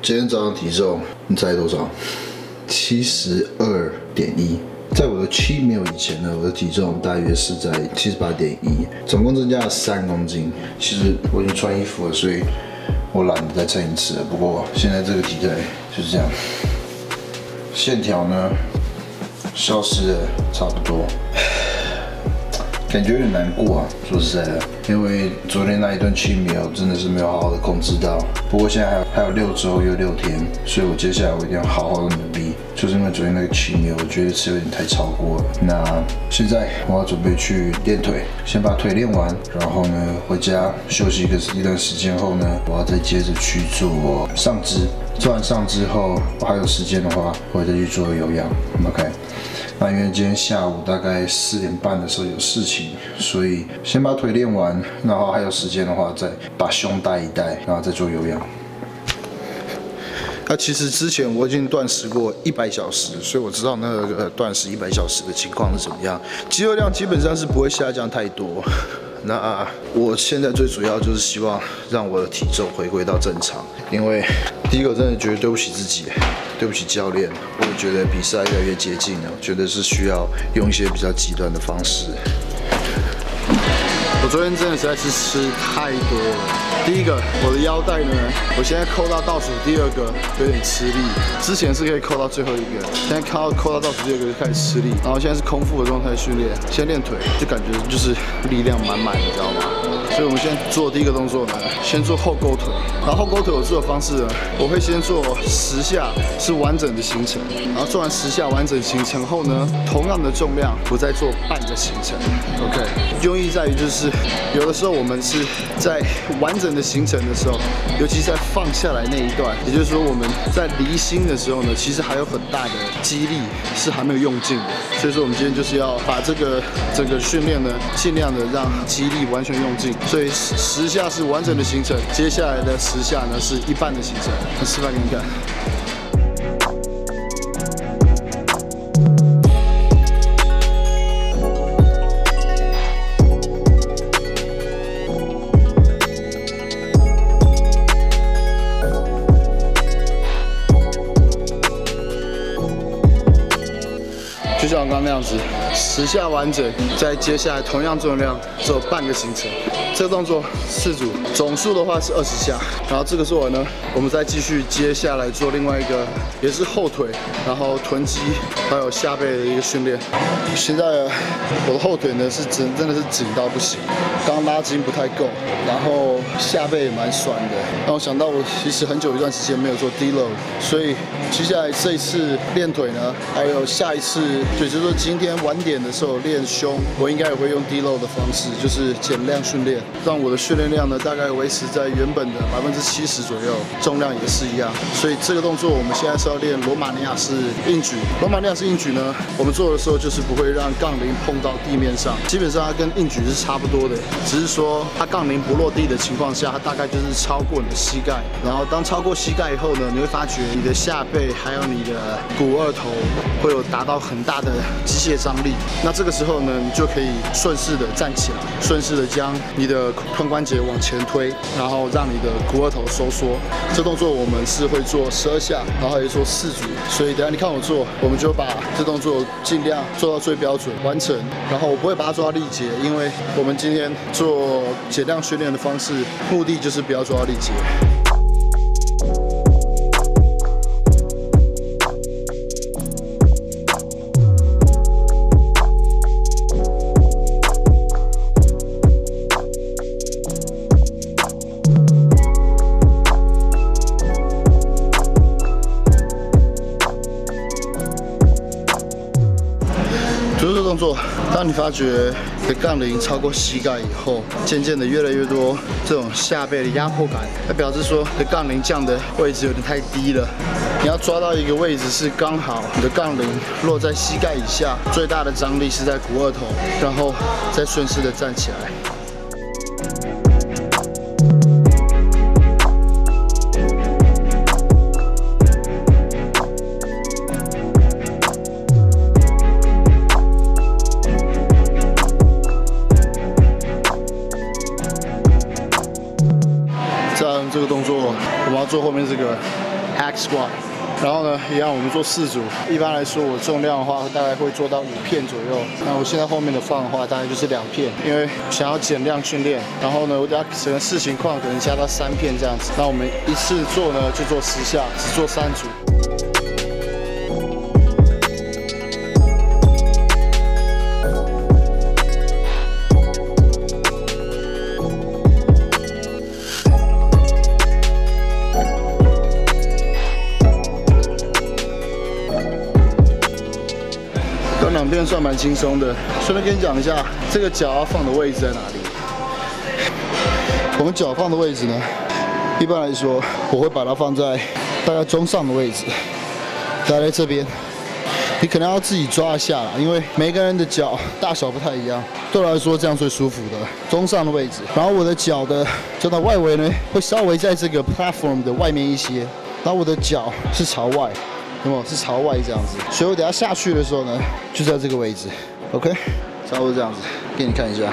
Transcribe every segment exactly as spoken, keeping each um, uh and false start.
今天早上体重，你猜多少？七十二点一。在我的七没有以前呢，我的体重大约是在七十八点一，总共增加了三公斤。其实我已经穿衣服了，所以我懒得再称一次了。不过现在这个体态就是这样，线条呢消失了差不多。 感觉有点难过啊，说实在的，因为昨天那一顿cheat meal真的是没有好好的控制到。不过现在还有还有六周又六天，所以我接下来我一定要好好的努力。就是因为昨天那个cheat meal，我觉得是有点太超过了。那现在我要准备去练腿，先把腿练完，然后呢回家休息一个一段时间后呢，我要再接着去做上肢。做完上肢后，我还有时间的话，我会再去做有氧。OK。 那因为今天下午大概四点半的时候有事情，所以先把腿练完，然后还有时间的话，再把胸带一带，然后再做有氧。那其实之前我已经断食过一百小时，所以我知道那个断食一百小时的情况是怎么样，肌肉量基本上是不会下降太多。 那我现在最主要就是希望让我的体重回归到正常，因为第一个我真的觉得对不起自己，对不起教练，我也觉得比赛越来越接近了，觉得是需要用一些比较极端的方式。我昨天真的实在是吃太多了。第一个，我的腰带呢，我现在扣到倒数第二个有点吃力，之前是可以扣到最后一个，现在扣到扣到倒数第二个就开始吃力。然后现在是空腹的状态训练，先练腿就感觉就是力量满满，你知道吗？所以我们现在做的第一个动作呢，先做后勾腿。然后后勾腿我做的方式呢，我会先做十下是完整的行程，然后做完十下完整行程后呢，同样的重量我再做半个行程。OK， 用意在于就是有的时候我们是在完整的行程的时候，尤其在放下来那一段，也就是说我们在离心的时候呢，其实还有很大的肌力是还没有用尽的。所以说我们今天就是要把这个整个训练呢，尽量的让肌力完全用尽。所以十下是完整的行程，接下来的十下呢是一半的行程。我示范给你看。 就像我刚刚那样子，十下完整，再接下来同样重量做半个行程。这个动作四组，总数的话是二十下。然后这个做完呢，我们再继续接下来做另外一个，也是后腿，然后臀肌还有下背的一个训练。现在我的后腿呢是真真的是紧到不行，刚刚拉筋不太够，然后下背也蛮酸的。让我想到我其实很久一段时间没有做 deload， 所以接下来这一次练腿呢，还有下一次。 也就是说，今天晚点的时候练胸，我应该也会用 deload 的方式，就是减量训练，让我的训练量呢大概维持在原本的百分之七十左右，重量也是一样。所以这个动作我们现在是要练罗马尼亚式硬举。罗马尼亚式硬举呢，我们做的时候就是不会让杠铃碰到地面上，基本上它跟硬举是差不多的，只是说它杠铃不落地的情况下，它大概就是超过你的膝盖。然后当超过膝盖以后呢，你会发觉你的下背还有你的股二头会有达到很大的 机械张力，那这个时候呢，你就可以顺势的站起来，顺势的将你的髋关节往前推，然后让你的股二头收缩。这动作我们是会做十二下，然后也做四组，所以等下你看我做，我们就把这动作尽量做到最标准完成。然后我不会把它做到力竭，因为我们今天做减量训练的方式，目的就是不要做到力竭。 动作，当你发觉你的杠铃超过膝盖以后，渐渐的越来越多这种下背的压迫感，那表示说你的杠铃降的位置有点太低了。你要抓到一个位置是刚好你的杠铃落在膝盖以下，最大的张力是在股二头，然后再顺势的站起来。 这个动作，我们要做后面这个 hack squat。然后呢，一样我们做四组。一般来说，我重量的话大概会做到五片左右。那我现在后面的放的话，大概就是两片，因为想要减量训练。然后呢，我等下整个视情况可能加到三片这样子。那我们一次做呢就做十下，只做三组。 两边算蛮轻松的，顺便跟你讲一下，这个脚要放的位置在哪里。我们脚放的位置呢，一般来说，我会把它放在大概中上的位置，大概在这边。你可能要自己抓一下啦，因为每个人的脚大小不太一样。对我来说，这样最舒服的，中上的位置。然后我的脚的脚的外围呢，会稍微在这个 platform 的外面一些，然后我的脚是朝外。 有没有是朝外这样子？所以我等下下去的时候呢，就在这个位置 ，OK， 差不多这样子，给你看一下。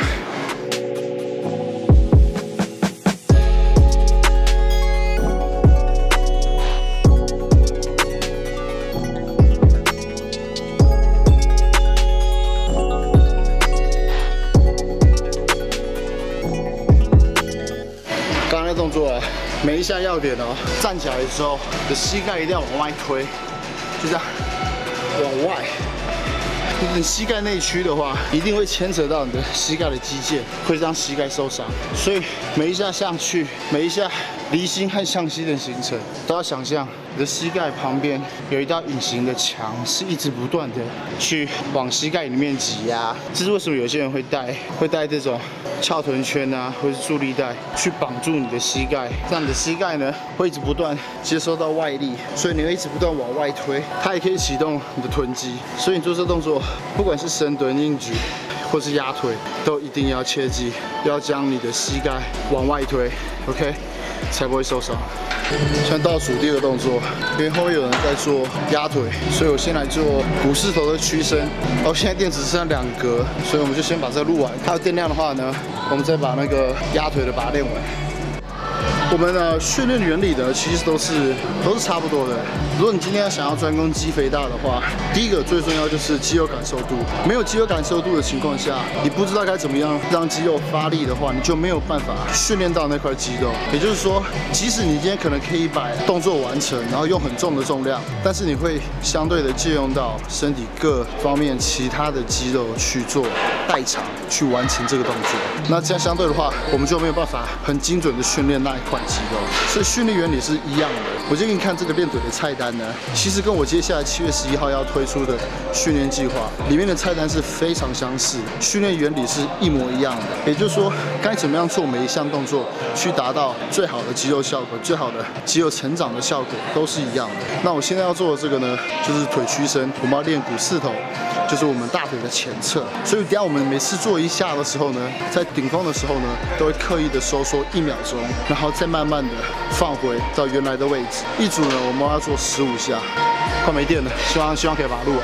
刚刚那动作啊，每一项要点哦，站起来的时候，你的膝盖一定要往外推。 就这样往外，你膝盖内屈的话，一定会牵扯到你的膝盖的肌腱，会让膝盖受伤。所以每一下上去，每一下离心和向心的形成，都要想象你的膝盖旁边有一道隐形的墙，是一直不断的去往膝盖里面挤压。这是为什么有些人会带会带这种翘臀圈啊，或是助力带去绑住你的膝盖，让你的膝盖呢会一直不断接收到外力，所以你会一直不断往外推。它也可以启动你的臀肌，所以你做这动作，不管是深蹲、硬举，或是压腿，都一定要切记，要将你的膝盖往外推 ，OK， 才不会受伤。现在倒数第二个动作，因为后面有人在做压腿，所以我先来做股四头的屈伸。哦，现在电池剩下两格，所以我们就先把这个录完。还有电量的话呢，我们再把那个压腿的把它练完。我们的训练原理呢，其实都是都是差不多的。如果你今天想要专攻肌肥大的话，第一个最重要就是肌肉感受度。没有肌肉感受度的情况下，你不知道该怎么样让肌肉发力的话，你就没有办法训练到那块肌肉。也就是说，即使你今天可能可以把动作完成，然后用很重的重量，但是你会相对的借用到身体各方面其他的肌肉去做代偿，去完成这个动作。那这样相对的话，我们就没有办法很精准的训练那一块肌肉。所以训练原理是一样的。我就给你看这个练腿的菜单呢，其实跟我接下来七月十一号要推出的训练计划里面的菜单是非常相似，训练原理是一模一样的。也就是说，该怎么样做每一项动作，去达到最好的肌肉效果、最好的肌肉成长的效果，都是一样的。那我现在要做的这个呢，就是腿屈伸，我们要练股四头。就是我们大腿的前侧，所以等下我们每次做一下的时候呢，在顶峰的时候呢，都会刻意的收缩一秒钟，然后再慢慢的放回到原来的位置。一组呢，我们要做十五下，快没电了，希望希望可以把它录完。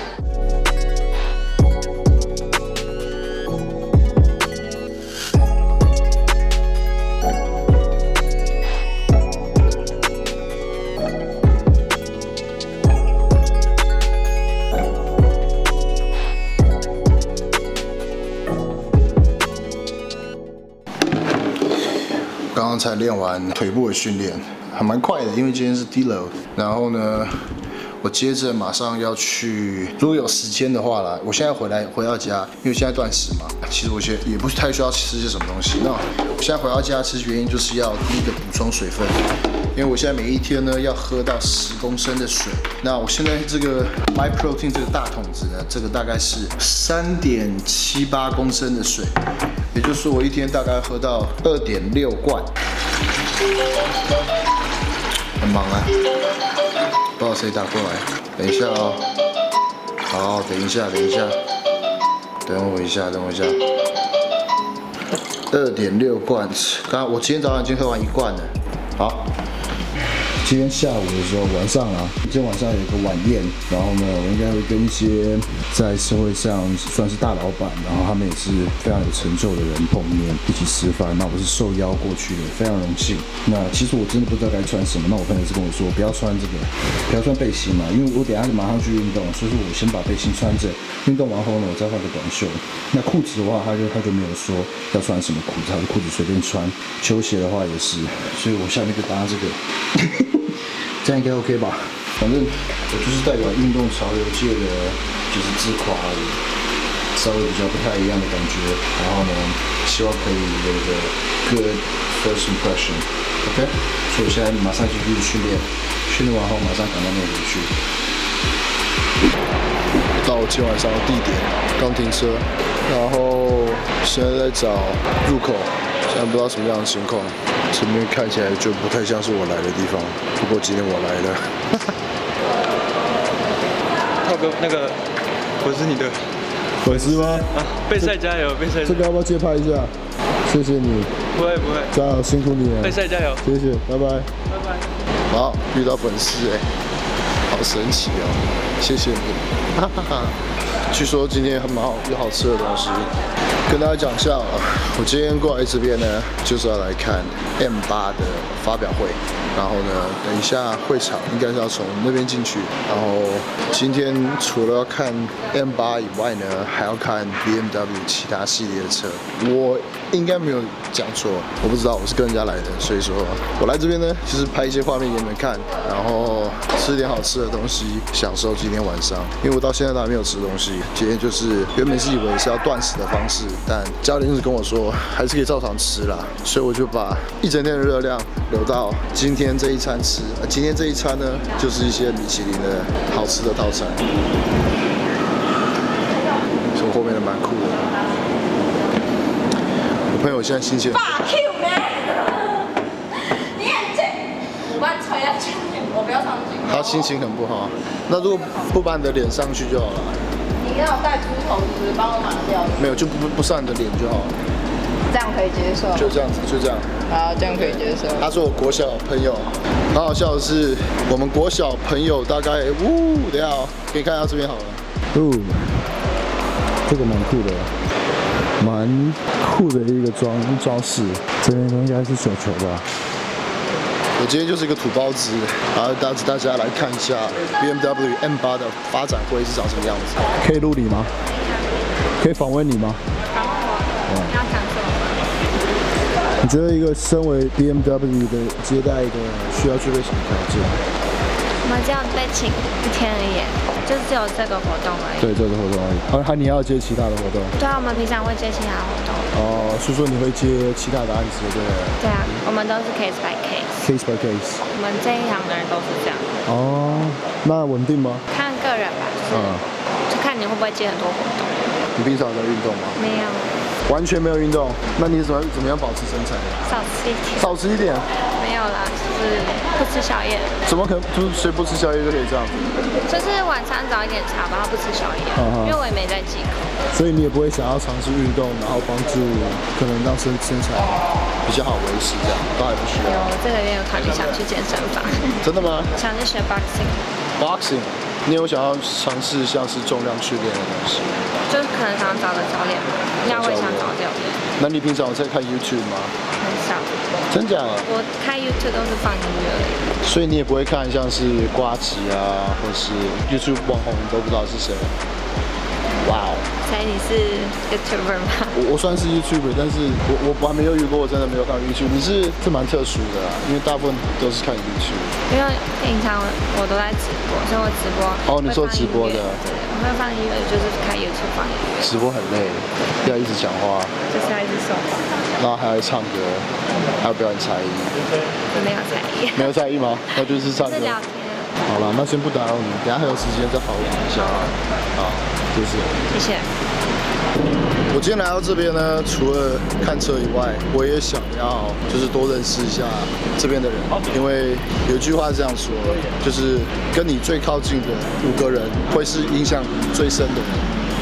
刚刚才练完腿部的训练，还蛮快的，因为今天是低楼。然后呢，我接着马上要去，如果有时间的话啦，我现在回来回到家，因为现在断食嘛，其实我现在也不是太需要吃些什么东西。那我现在回到家，其实原因就是要第一个补充水分，因为我现在每一天呢要喝到十公升的水。那我现在这个 My Protein 这个大桶子呢，这个大概是三点七八公升的水。也就是说，我一天大概喝到二点六罐，很忙啊！不知道谁打过来，等一下哦。好，等一下，等一下，等我一下，等我一下。二点六罐，刚刚我今天早上已经喝完一罐了。好， 今天下午的时候，晚上啊，今天晚上有一个晚宴，然后呢，我应该会跟一些在社会上算是大老板，然后他们也是非常有成就的人碰面，一起吃饭。那我是受邀过去的，非常荣幸。那其实我真的不知道该穿什么，那我朋友是跟我说，不要穿这个，不要穿背心嘛，因为我等一下马上去运动，所以说我先把背心穿着，运动完后呢，我再换个短袖。那裤子的话，他就他就没有说要穿什么裤子，他的裤子随便穿。球鞋的话也是，所以我下面就搭这个。这样应该 OK 吧？反正我就是代表运动潮流界的，就是自夸而已，稍微比较不太一样的感觉。然后呢，希望可以有一个 good first impression。OK， 所以我现在马上就去训练，训练完后马上赶到那回去。到我今晚上的地点，刚停车，然后现在在找入口，现在不知道什么样的情况。这边看起来就不太像是我来的地方，不过今天我来了。 浩哥，那个我是你的粉丝吗？ 啊，备赛加油，备赛！ 这个要不要借拍一下？谢谢你。 不会不会， 加油，辛苦你了。 备赛加油， 谢谢，拜拜。 拜拜。 好，遇到粉丝哎，好神奇哦，谢谢你。哈哈哈。据说今天还蛮好，有好吃的东西。跟大家讲一下啊，我今天过来这边呢，就是要来看 M 八的发表会。然后呢，等一下会场应该是要从那边进去。然后今天除了要看 M 八以外呢，还要看 B M W 其他系列的车。我应该没有讲错，我不知道，我是跟人家来的，所以说我来这边呢，就是拍一些画面给你们看，然后吃点好吃的东西，享受今天晚上。因为我到现在都还没有吃东西，今天就是原本是以为是要断食的方式，但教练是跟我说还是可以照常吃啦，所以我就把一整天的热量留到今天这一餐吃。呃、今天这一餐呢，就是一些米其林的好吃的套餐。从后面的蛮酷的。我朋友现在心情。 Fuck you man！ 你很贱，我把你踹下去，我不要上去。 他心情很不好。那如果不把你的脸上去就好了。 你要带猪头是不是？帮我拿掉。 没有，就不不上你的脸就好了。 这样可以接受。 就这样子，就这样。 好，这样可以接受。 他是我国小朋友，很好笑的是，我们国小朋友大概，呜，等一下哦，给你看一下这边好了。哦，这个蛮酷的，蛮酷的一个装装饰。这边应该是雪球吧。我今天就是一个土包子，然后带着大家来看一下 B M W M 八的发展会是长什么样子。可以录你吗？可以访问你吗？ 访问我。你要讲什么？ 你觉得一个身为 B M W 的接待的需要具备什么条件？ 我们只有被请一天而已，就只有这个活动而已。 对，这个活动而已。还、啊、还你要接其他的活动？ 对啊，我们平常会接其他活动。 哦，所以说你会接其他的案子，对不对？ 对啊，我们都是 case by case。case by case。 我们这一行的人都是这样。 哦，那稳定吗？看个人吧，就是、嗯、就看你会不会接很多活动。 你平常在运动吗？ 没有。 完全没有运动，那你怎么怎么样保持身材？ 少吃一点。 少吃一点？ 没有啦，就是不吃宵夜。 怎么可能？就是谁不吃宵夜就可以这样？ 就是晚餐早一点茶吧，他不吃宵夜，因为我也没在忌口。 所以你也不会想要尝试运动，然后帮助可能让身身材比较好维持，这样都还不需要。 有这个月有考虑想去健身房。 真的吗？ 想去学 boxing。 boxing， 你有想要尝试像是重量训练的东西？ 就是可能想找个教练吧，应该会想找教练。 那你平常有在看 YouTube 吗？ 很少。 真假的？ 我开 YouTube 都是放音乐而已。 所以你也不会看像是呱吉啊，或是 YouTube 网红，你都不知道是谁。哇哦！ 所以你是 YouTuber 吗？ 我我算是 YouTuber， 但是我我还没有遇过，我真的没有看 YouTube。你是是蛮特殊的啦，因为大部分都是看 YouTube。因为平常我都在直播，所以我直播。 哦，你说直播的？ 对，我会放音乐，就是开 YouTube 放音乐。 直播很累，要一直讲话。 就是要一直说话。 然后还要唱歌，还要表演才艺。 没有才艺。 没有才艺吗？那就是唱歌。 是聊天。 好了，那先不打扰你，等下还有时间再好好玩一下。好，谢谢。 谢谢。 我今天来到这边呢，除了看车以外，我也想要就是多认识一下这边的人，因为有一句话是这样说，就是跟你最靠近的五个人会是影响最深的人。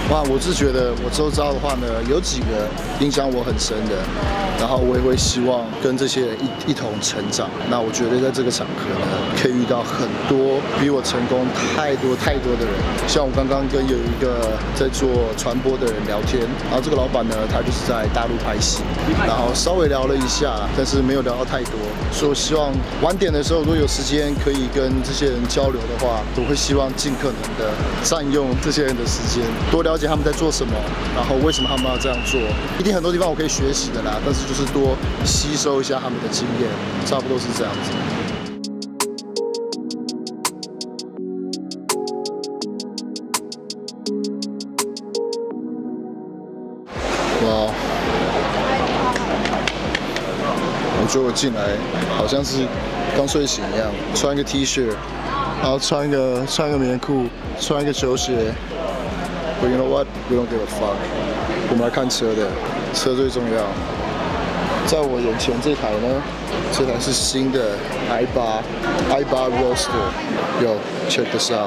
哇，我是觉得我周遭的话呢，有几个影响我很深的，然后我也会希望跟这些人一一同成长。那我觉得在这个场合呢，可以遇到很多比我成功太多太多的人。像我刚刚跟有一个在做传播的人聊天，然后这个老板呢，他就是在大陆拍戏，然后稍微聊了一下，但是没有聊到太多。所以我希望晚点的时候，如果有时间可以跟这些人交流的话，我会希望尽可能的占用这些人的时间，多了解他们在做什么，然后为什么他们要这样做。一定很多地方我可以学习的啦，但是就是多吸收一下他们的经验，差不多是这样子。哇！我觉得我进来好像是刚睡醒一样，穿一个 T 恤，然后穿一个穿一个棉裤，穿一个球鞋。But you know what? We don't give a fuck. 我们来看车的，车最重要。在我眼前这台呢，这台是新的 i 八 i 八 Roadster。Yo, check this out.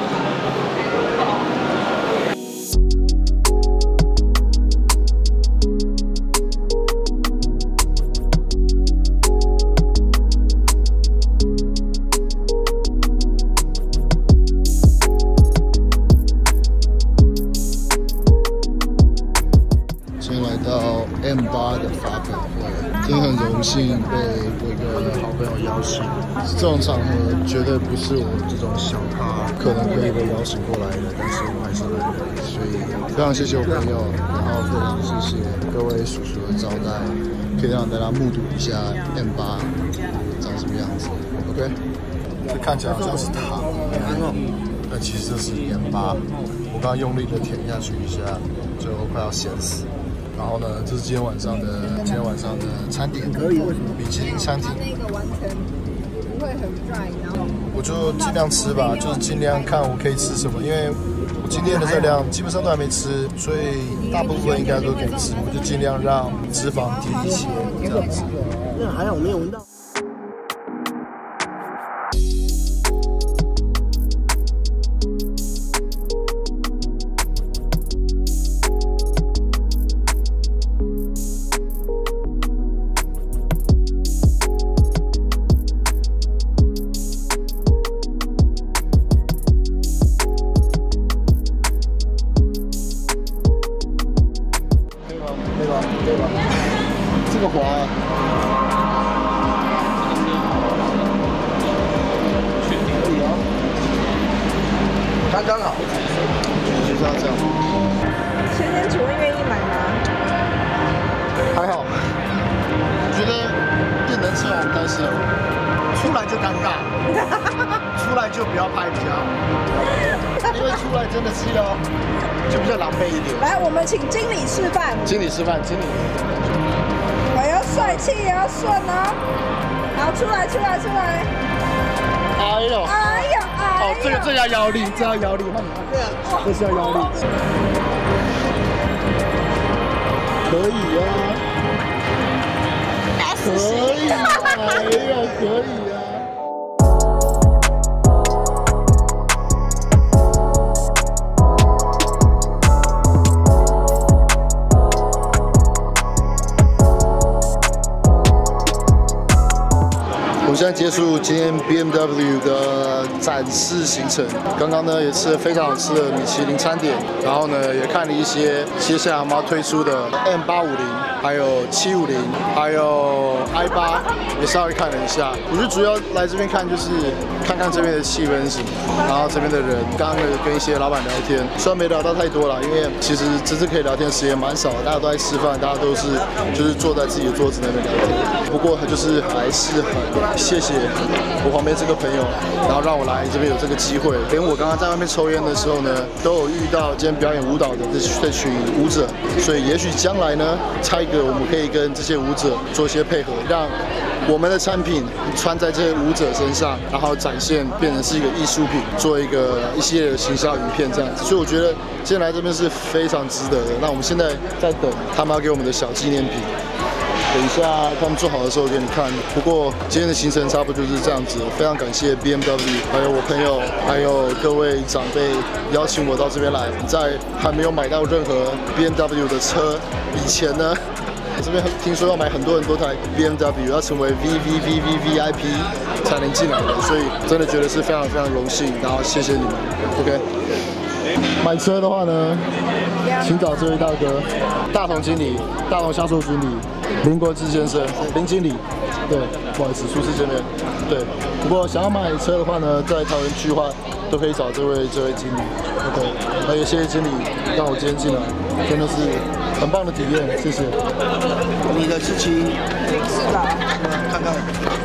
M 八的发表会，真的很荣幸被我一个好朋友邀请。这种场合绝对不是我这种小咖可能可以被邀请过来的，但是我还是来了，所以非常谢谢我朋友，然后非常谢谢各位叔叔的招待，可以让大家目睹一下 M 八长什么样子。OK， 这看起来好像是糖，但其实这是盐巴。我刚刚用力的舔下去一下，最后快要咸死。然后呢，这是今天晚上的今天晚上的餐点，可以为什么？米其林餐厅。那个完成不会很 dry， 然后我就尽量吃吧，就是尽量看我可以吃什么，因为我今天的热量基本上都还没吃，所以大部分应该都可以吃，我就尽量让脂肪低一些这样子。那还好没有闻到。这个滑、啊，可以啊，刚刚好，就是要这样。 先生，请问愿意买吗？ 还好，我觉得电能车很担心，出来就尴尬，出来就不要拍比较好，因为出来真的是要就比较狼狈一点。 来，我们请经理示范。 经理示范，经理。 我要帅气，也要顺哦。好，出来，出来，出来。 哎呦！ 哎呦！哎呦！ 哦，这个这要腰力，这要腰力，看你看，对啊，这是要腰力。可以啊，可以啊，哎呦，可以啊。我们现在结束今天 B M W 的展示行程。刚刚呢也吃了非常好吃的米其林餐点，然后呢也看了一些接下来我们要推出的 M 八五零，还有七五零，还有 i 八，也稍微看了一下。我就主要来这边看，就是看看这边的气氛是什么，然后这边的人，刚刚跟一些老板聊天，虽然没聊到太多了，因为其实真正可以聊天的时间蛮少的，大家都在吃饭，大家都是就是坐在自己的桌子那边聊天。不过他就是还是很谢谢我旁边这个朋友，然后让我来这边有这个机会。连我刚刚在外面抽烟的时候呢，都有遇到今天表演舞蹈的这这群舞者，所以也许将来呢，差一个我们可以跟这些舞者做一些配合，让我们的产品穿在这些舞者身上，然后展现变成是一个艺术品，做一个一系列的行销影片这样子。所以我觉得今天来这边是非常值得的。那我们现在在等他们要给我们的小纪念品。 等一下他们做好的时候给你看。不过今天的行程差不多就是这样子，非常感谢 B M W， 还有我朋友，还有各位长辈邀请我到这边来。在还没有买到任何 B M W 的车以前呢，我这边听说要买很多很多台 B M W， 要成为 V V V V V I P 才能进来的，所以真的觉得是非常非常荣幸，然后谢谢你们 ，OK。买车的话呢，请找这位大哥，大同经理、大同销售经理林国志先生，林经理。对，不好意思，初次见面。对，不过想要买车的话呢，在桃园区的话，都可以找这位这位经理。OK， 那也谢谢经理让我今天进来，真的是很棒的体验，谢谢。 你的事情是吧？ 看看。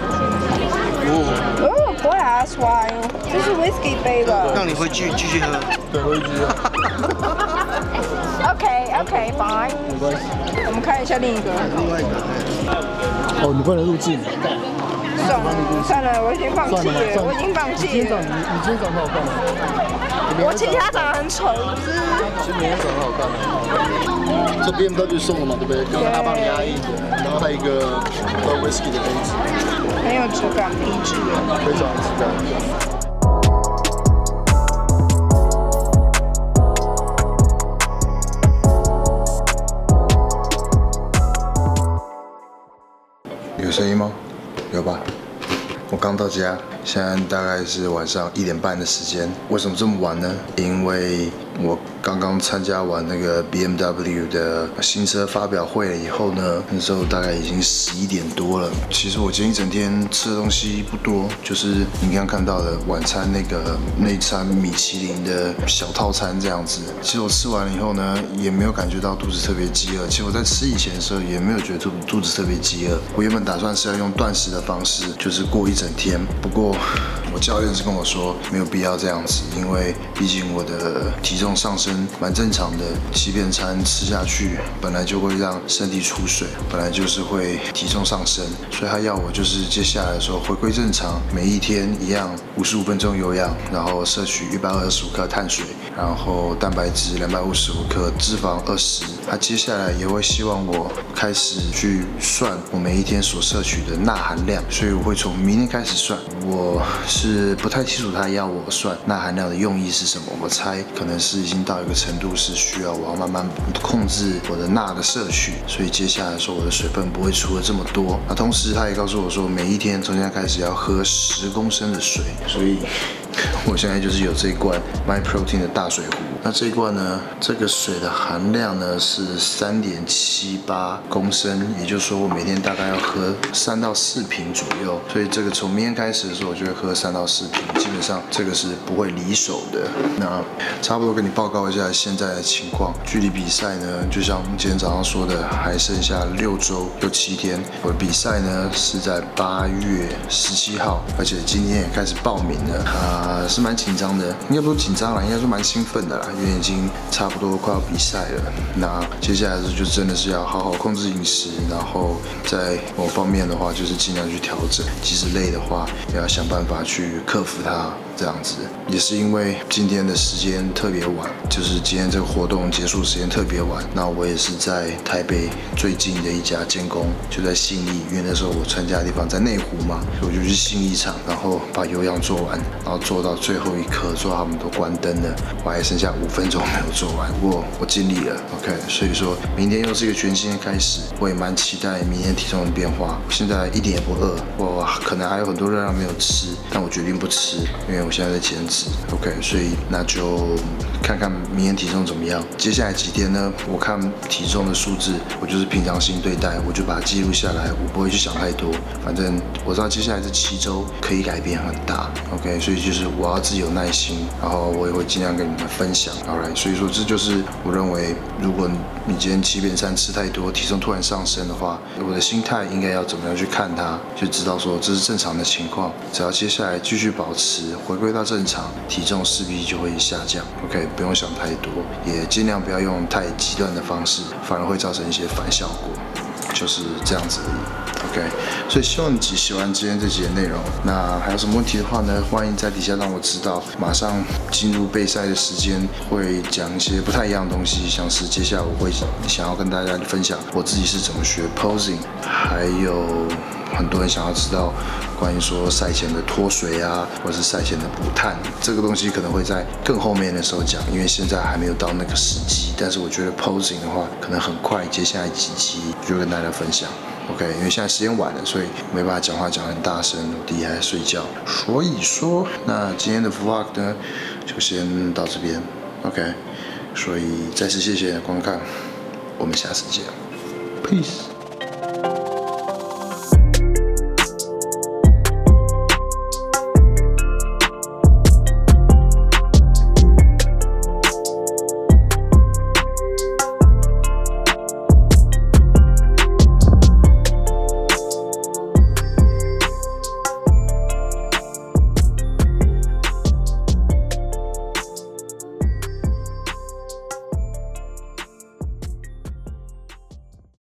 哦 ，boy ass wine， 这是 whisky 杯的。 让你回去继续喝。 对，回去继续喝。 OK OK fine。 没关系。 我们看一下另一个。 另外一个。 哦，你不能入镜。 算了算了，我已经放弃了，我已经放弃了。 你今天长你你今天长得好看吗？ 我其实他长得很丑，不是？ 其实明天长得好看。这 B M W 送了嘛，对不对？刚刚他帮你压印的，然后还有一个喝 whisky 的杯子， 很有质感，皮质的， 非常有质感。有声音吗？有吧？我刚到家，现在大概是晚上一点半的时间。为什么这么晚呢？因为我刚刚参加完那个 B M W 的新车发表会了以后呢，那时候大概已经十一点多了。其实我今天一整天吃的东西不多，就是你刚刚看到的晚餐那个那餐米其林的小套餐这样子。其实我吃完了以后呢，也没有感觉到肚子特别饥饿。其实我在吃以前的时候也没有觉得肚肚子特别饥饿。我原本打算是要用断食的方式，就是过一整天。不过我教练是跟我说没有必要这样子，因为毕竟我的体重上升蛮正常的，欺骗餐吃下去本来就会让身体出水，本来就是会体重上升，所以他要我就是接下来的时候回归正常，每一天一样五十五分钟有氧，然后摄取一百二十五克碳水，然后蛋白质两百五十五克，脂肪二十。他接下来也会希望我开始去算我每一天所摄取的钠含量，所以我会从明天开始算。我是不太清楚他要我算钠含量的用意是什么，我猜可能是已经到一个程度是需要我要慢慢控制我的钠的摄取，所以接下来说我的水分不会出的这么多。那同时他也告诉我说，每一天从现在开始要喝十公升的水，所以我现在就是有这一罐 My Protein 的大水壶。那这一罐呢，这个水的含量呢是三点七八公升，也就是说我每天大概要喝三到四瓶左右。所以这个从明天开始的时候，我就会喝三到四瓶，基本上这个是不会离手的。那差不多跟你报告一下现在的情况。距离比赛呢，就像今天早上说的，还剩下六周又七天。我的比赛呢是在八月十七号，而且今天也开始报名了，啊、呃，是蛮紧张的，应该不说紧张啦，应该说蛮兴奋的啦，因为已经差不多快要比赛了。那接下来就真的是要好好控制饮食，然后在某方面的话，就是尽量去调整，即使累的话，也要想办法去克服它。这样子也是因为今天的时间特别晚，就是今天这个活动结束时间特别晚。那我也是在台北最近的一家监工，就在信义，因为那时候我参加的地方在内湖嘛，所以我就去信义场，然后把有氧做完，然后做到最后一刻，做到他们都关灯了，我还剩下五分钟没有做完，不过我尽力了 ，OK。所以说明天又是一个全新的开始，我也蛮期待明天体重的变化。现在一点也不饿，我可能还有很多热量没有吃，但我决定不吃，因为我现在在减脂 ，OK， 所以那就看看明天体重怎么样。接下来几天呢，我看体重的数字，我就是平常心对待，我就把它记录下来，我不会去想太多。反正我知道接下来这七周可以改变很大 ，OK， 所以就是我要自己有耐心，然后我也会尽量跟你们分享 ，Alright， 所以说这就是我认为，如果你今天欺骗餐吃太多，体重突然上升的话，我的心态应该要怎么样去看它，就知道说这是正常的情况，只要接下来继续保持回归到正常，体重势必就会下降 ，OK， 不用想太多，也尽量不要用太极端的方式，反而会造成一些反效果。 就是这样子而已。OK， 所以希望你喜欢今天这集的内容。那还有什么问题的话呢？欢迎在底下让我知道。马上进入备赛的时间，会讲一些不太一样的东西，像是接下来我会想要跟大家分享我自己是怎么学 posing， 还有很多人想要知道关于说赛前的脱水啊，或者是赛前的补碳，这个东西可能会在更后面的时候讲，因为现在还没有到那个时机。但是我觉得 posing 的话，可能很快，接下来几集就跟大家分享。OK， 因为现在时间晚了，所以没办法讲话讲很大声，我弟还在睡觉。所以说，那今天的 vlog 呢，就先到这边。OK， 所以再次谢谢你的观看，我们下次见 ，peace。